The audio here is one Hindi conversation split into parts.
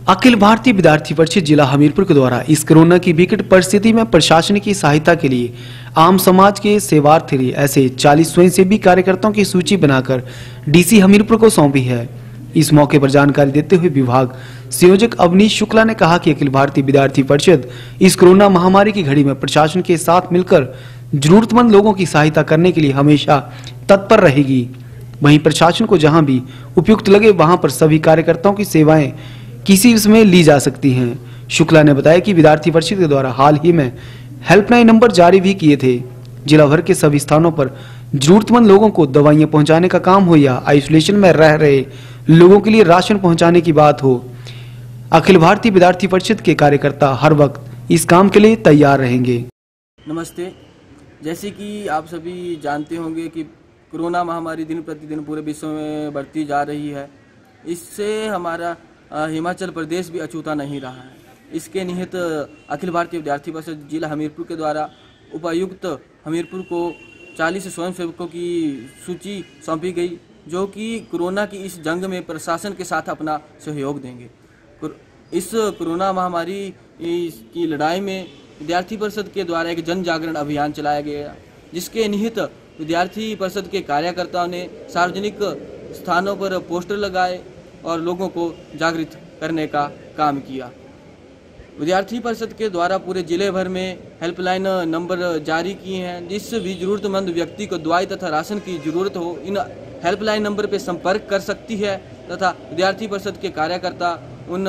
अखिल भारतीय विद्यार्थी परिषद जिला हमीरपुर के द्वारा इस कोरोना की विकट परिस्थिति में प्रशासन की सहायता के लिए आम समाज के सेवार्थी ऐसे 40 स्वयंसेवी कार्यकर्ताओं की सूची बनाकर डीसी हमीरपुर को सौंपी है। इस मौके पर जानकारी देते हुए विभाग संयोजक अवनीश शुक्ला ने कहा कि अखिल भारतीय विद्यार्थी परिषद इस कोरोना महामारी की घड़ी में प्रशासन के साथ मिलकर जरूरतमंद लोगों की सहायता करने के लिए हमेशा तत्पर रहेगी। वहीं प्रशासन को जहां भी उपयुक्त लगे वहां पर सभी कार्यकर्ताओं की सेवाएं किसी समय ली जा सकती हैं। शुक्ला ने बताया कि विद्यार्थी परिषद के द्वारा हाल ही में हेल्पलाइन नंबर जारी भी किए थे। जिला भर के सभी स्थानों पर जरूरतमंद लोगों को दवाइयां पहुंचाने का काम हो या आइसोलेशन में रह रहे लोगों के लिए राशन पहुंचाने की बात हो, अखिल भारतीय विद्यार्थी परिषद के कार्यकर्ता हर वक्त इस काम के लिए तैयार रहेंगे। नमस्ते। जैसे कि आप सभी जानते होंगे कि कोरोना महामारी दिन प्रतिदिन पूरे विश्व में बढ़ती जा रही है। इससे हमारा हिमाचल प्रदेश भी अछूता नहीं रहा है। इसके निहित अखिल भारतीय विद्यार्थी परिषद जिला हमीरपुर के द्वारा उपायुक्त हमीरपुर को 40 स्वयंसेवकों की सूची सौंपी गई, जो कि कोरोना की इस जंग में प्रशासन के साथ अपना सहयोग देंगे। इस कोरोना महामारी की लड़ाई में विद्यार्थी परिषद के द्वारा एक जन जागरण अभियान चलाया गया, जिसके निहित विद्यार्थी परिषद के कार्यकर्ताओं ने सार्वजनिक स्थानों पर पोस्टर लगाए और लोगों को जागृत करने का काम किया। विद्यार्थी परिषद के द्वारा पूरे जिले भर में हेल्पलाइन नंबर जारी किए हैं। जिस भी जरूरतमंद व्यक्ति को दवाई तथा राशन की जरूरत हो, इन हेल्पलाइन नंबर पर संपर्क कर सकती है तथा विद्यार्थी परिषद के कार्यकर्ता उन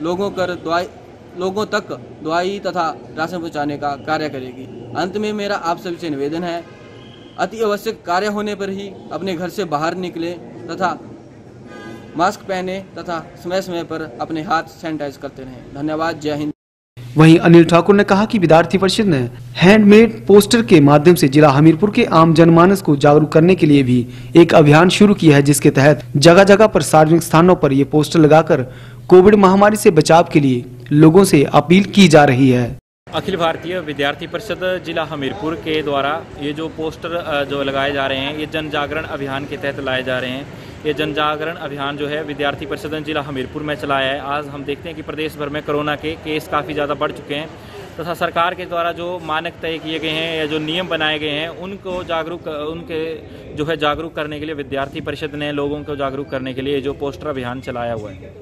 लोगों तक दवाई तथा राशन पहुँचाने का कार्य करेगी। अंत में मेरा आप सभी से निवेदन है, अति आवश्यक कार्य होने पर ही अपने घर से बाहर निकले तथा मास्क पहने तथा समय समय पर अपने हाथ सैनिटाइज करते रहें। धन्यवाद। जय हिंद। वहीं अनिल ठाकुर ने कहा कि विद्यार्थी परिषद ने हैंडमेड पोस्टर के माध्यम से जिला हमीरपुर के आम जनमानस को जागरूक करने के लिए भी एक अभियान शुरू किया है, जिसके तहत जगह जगह पर सार्वजनिक स्थानों पर ये पोस्टर लगाकर कोविड महामारी से बचाव के लिए लोगों से अपील की जा रही है। अखिल भारतीय विद्यार्थी परिषद जिला हमीरपुर के द्वारा ये जो पोस्टर जो लगाए जा रहे हैं, ये जन जागरण अभियान के तहत लाए जा रहे हैं। ये जन जागरण अभियान जो है विद्यार्थी परिषद ने जिला हमीरपुर में चलाया है। आज हम देखते हैं कि प्रदेश भर में कोरोना के केस काफ़ी ज़्यादा बढ़ चुके हैं तथा सरकार के द्वारा जो मानक तय किए गए हैं या जो नियम बनाए गए हैं उनको जागरूक करने के लिए विद्यार्थी परिषद ने लोगों को जागरूक करने के लिए जो पोस्टर अभियान चलाया हुआ है।